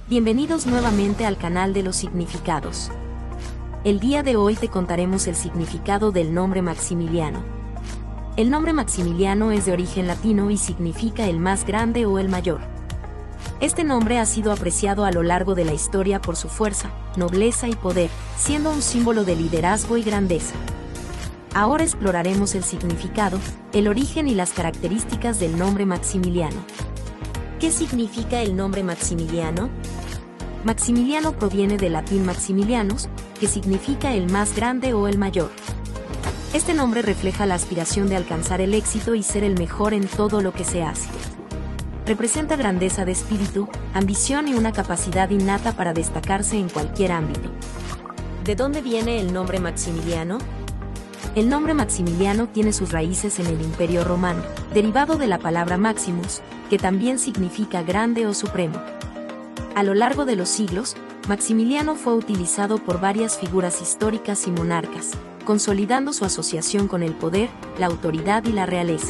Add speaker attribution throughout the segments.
Speaker 1: Bienvenidos nuevamente al canal de los significados. El día de hoy te contaremos el significado del nombre Maximiliano. El nombre Maximiliano es de origen latino y significa el más grande o el mayor. Este nombre ha sido apreciado a lo largo de la historia por su fuerza, nobleza y poder, siendo un símbolo de liderazgo y grandeza. Ahora exploraremos el significado, el origen y las características del nombre Maximiliano. ¿Qué significa el nombre Maximiliano? Maximiliano proviene del latín Maximilianus, que significa el más grande o el mayor. Este nombre refleja la aspiración de alcanzar el éxito y ser el mejor en todo lo que se hace. Representa grandeza de espíritu, ambición y una capacidad innata para destacarse en cualquier ámbito. ¿De dónde viene el nombre Maximiliano? El nombre Maximiliano tiene sus raíces en el Imperio Romano, derivado de la palabra Maximus, que también significa grande o supremo. A lo largo de los siglos, Maximiliano fue utilizado por varias figuras históricas y monarcas, consolidando su asociación con el poder, la autoridad y la realeza.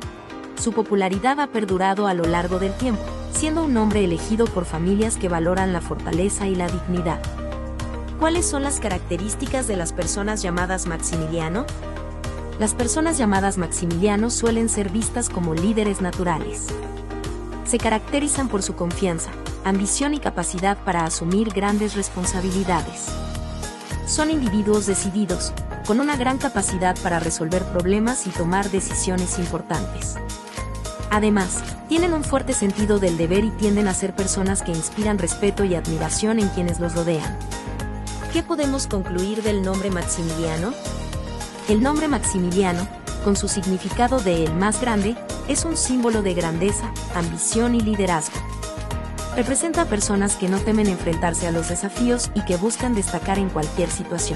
Speaker 1: Su popularidad ha perdurado a lo largo del tiempo, siendo un nombre elegido por familias que valoran la fortaleza y la dignidad. ¿Cuáles son las características de las personas llamadas Maximiliano? Las personas llamadas Maximiliano suelen ser vistas como líderes naturales. Se caracterizan por su confianza, ambición y capacidad para asumir grandes responsabilidades. Son individuos decididos, con una gran capacidad para resolver problemas y tomar decisiones importantes. Además, tienen un fuerte sentido del deber y tienden a ser personas que inspiran respeto y admiración en quienes los rodean. ¿Qué podemos concluir del nombre Maximiliano? El nombre Maximiliano, con su significado de el más grande, es un símbolo de grandeza, ambición y liderazgo. Representa a personas que no temen enfrentarse a los desafíos y que buscan destacar en cualquier situación.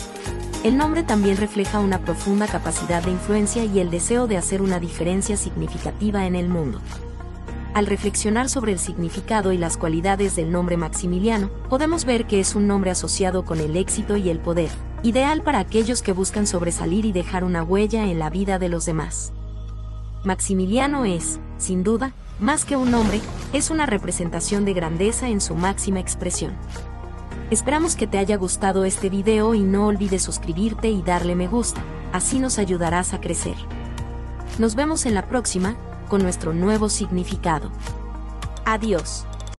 Speaker 1: El nombre también refleja una profunda capacidad de influencia y el deseo de hacer una diferencia significativa en el mundo. Al reflexionar sobre el significado y las cualidades del nombre Maximiliano, podemos ver que es un nombre asociado con el éxito y el poder, ideal para aquellos que buscan sobresalir y dejar una huella en la vida de los demás. Maximiliano es, sin duda, más que un nombre, es una representación de grandeza en su máxima expresión. Esperamos que te haya gustado este video y no olvides suscribirte y darle me gusta, así nos ayudarás a crecer. Nos vemos en la próxima, con nuestro nuevo significado. Adiós.